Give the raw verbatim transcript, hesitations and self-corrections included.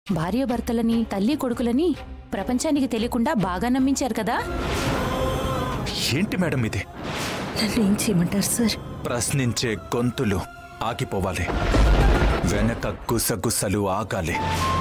భార్యాభర్తలని తల్లి కొడుకులని ప్రపంచానికి తెలియకుండా బాగా నమ్మించారు కదా. ఏంటి మేడం ఇది? నన్నేం చేయమంటారు సార్? ప్రశ్నించే గొంతులు ఆగిపోవాలి, వెనక గుసగుసలు ఆగాలి.